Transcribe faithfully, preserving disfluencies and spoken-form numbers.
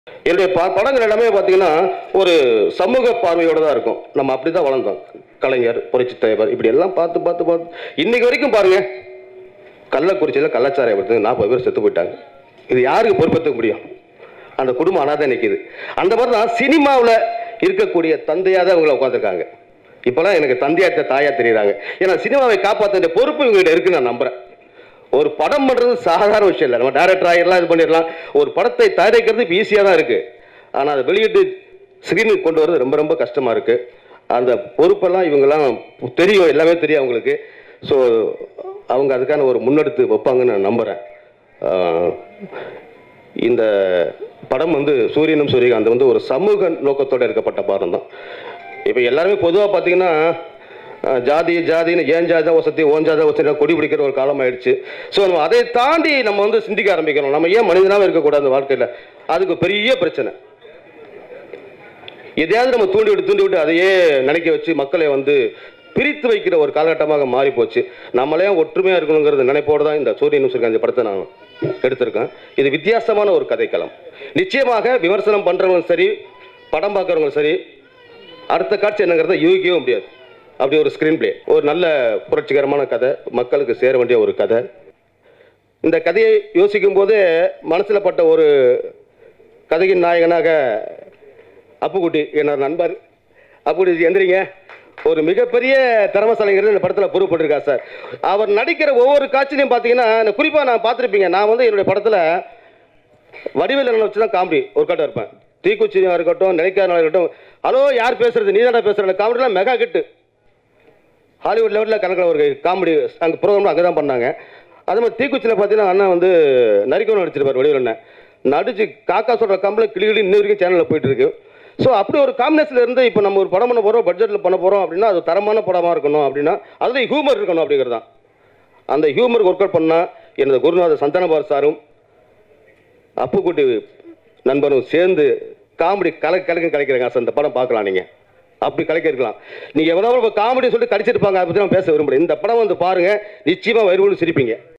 என்னுடைய படங்கள் எல்லாமே பார்த்தீங்கன்னா ஒரு சமூக பார்வையோட தான் இருக்கும். நம்ம அப்படி தான் வளர்ந்தோம். கலைஞர், புரட்சித் தலைவர் இப்படி எல்லாம் பார்த்து பார்த்து பார்த்து இன்னைக்கு வரைக்கும் பாருங்க, கள்ளக்குறிச்சியில் கள்ளச்சாராயம் எடுத்து நாற்பது பேர் செத்து போயிட்டாங்க. இது யாருக்கு பொறுப்பேற்க முடியும்? அந்த குடும்பம் அனாதை நிற்கிது. அந்த மாதிரி தான் சினிமாவில் இருக்கக்கூடிய தந்தையாக தான் இவங்களை உட்காந்துருக்காங்க. இப்போலாம் எனக்கு தந்தையாக தாயாக தெரியுறாங்க. ஏன்னா சினிமாவை காப்பாற்ற பொறுப்பு இவங்ககிட்ட இருக்குன்னு நான் நம்புகிறேன். ஒரு படம் பண்ணுறது சாதாரண விஷயம் இல்லை. நம்ம டைரக்டர் ஆகிடலாம், இது பண்ணிடலாம். ஒரு படத்தை தயாரிக்கிறது இப்போ ஈஸியாக தான் இருக்குது. ஆனால் அதை வெளியிட்டு ஸ்க்ரீனுக்கு கொண்டு வரது ரொம்ப ரொம்ப கஷ்டமாக இருக்குது. அந்த பொறுப்பெல்லாம் இவங்கெல்லாம் தெரியும், எல்லாமே தெரியும் அவங்களுக்கு. ஸோ அவங்க அதுக்கான ஒரு முன்னெடுத்து வைப்பாங்கன்னு நான் நம்புகிறேன். இந்த படம் வந்து சூரியனும் சூரியகாந்த் வந்து ஒரு சமூக நோக்கத்தோடு எடுக்கப்பட்ட படம் தான். இப்போ எல்லாருமே பொதுவாக பார்த்தீங்கன்னா ஜாதி ஜாதின்னு ஏன் ஜாதி தான் வசதி, ஓன் ஜாதி வசதி கொடி பிடிக்கிற ஒரு காலம் ஆயிடுச்சு. ஸோ நம்ம அதை தாண்டி நம்ம வந்து சிந்திக்க ஆரம்பிக்கிறோம். நம்ம ஏன் மனிதனாக இருக்கக்கூடாது வாழ்க்கையில்? அதுக்கு பெரிய பிரச்சனை. எதையாவது நம்ம தூண்டி விட்டு தூண்டி விட்டு அதையே நினைக்க வச்சு மக்களை வந்து பிரித்து வைக்கிற ஒரு காலகட்டமாக மாறி போச்சு. நம்மளே ஒற்றுமையாக இருக்கணுங்கிறது நினைப்போடு தான் இந்த சூரியனும் சூரியகாந்த் படத்தை நான் எடுத்திருக்கேன். இது வித்தியாசமான ஒரு கதைக்களம். நிச்சயமாக விமர்சனம் பண்ணுறவங்களும் சரி, படம் பார்க்குறவங்களும் சரி, அடுத்த காட்சி என்னங்கிறத யூகிக்கவே முடியாது. அப்படி ஒரு ஸ்க்ரீன் பிளே, ஒரு நல்ல புரட்சிகரமான கதை, மக்களுக்கு சேர வேண்டிய ஒரு கதை. இந்த கதையை யோசிக்கும் போது மனசில் பட்ட ஒரு கதையின் நாயகனாக அப்புக்குட்டி என்னோட நண்பர் அப்புக்குட்டி எந்திரிங்க, ஒரு மிகப்பெரிய திறமசாலிங்கிறது இந்த படத்தில் பொறுப்பட்டிருக்கார் சார். அவர் நடிக்கிற ஒவ்வொரு காட்சியிலையும் பார்த்தீங்கன்னா, குறிப்பாக நான் பார்த்துருப்பீங்க, நான் வந்து என்னுடைய படத்தில் வடிவேலு வச்சு தான் காமெடி ஒரு கட்டம் இருப்பேன். தீக்குச்சியாக இருக்கட்டும், நினைக்காதனாக இருக்கட்டும், ஹலோ யார் பேசுறது, நீ தானே பேசுகிற காமெடிலாம் மெகா கிட்டு. ஹாலிவுட் லெவலில் கணக்கில் ஒரு காமெடி அங்கே ப்ரோக்ராம் அங்கே தான் பண்ணாங்க. அதே மாதிரி தீக்குச்சியில் பார்த்தீங்கன்னா அண்ணா வந்து நரிக்கணும் நடிச்சிருப்பார். வடிவேலு அண்ணன் நடிச்சு காக்கா சொல்கிற காம்பில் கிளி கிளி இன்ன வரைக்கும் சேனலில் போயிட்டு இருக்கு. ஸோ அப்படி ஒரு காம்பினேஷனில் இருந்து இப்போ நம்ம ஒரு படம் பண்ண போகிறோம், பட்ஜெட்டில் பண்ண போகிறோம் அப்படின்னா அது தரமான படமாக இருக்கணும். அப்படின்னா அதில் ஹியூமர் இருக்கணும் அப்படிங்கிறது தான். அந்த ஹியூமர் ஒர்க் அவுட் பண்ணால் எனது குருநாதர் சந்தானபார் சாரும் அப்புக்குட்டி நண்பரும் சேர்ந்து காமெடி கலக்கு கலக்கு கலைக்கிறாங்க சார். இந்த படம் பார்க்கலாம், நீங்கள் அப்படி கலைக்க இருக்கலாம். நீங்கள் எவ்வளோ காமெடி சொல்லிட்டு கடிச்சிருப்பாங்க, அதை பற்றி நான் பேச விரும்புகிறேன். இந்த படம் வந்து பாருங்கள், நிச்சயமாக வயிறு சிரிப்பீங்க.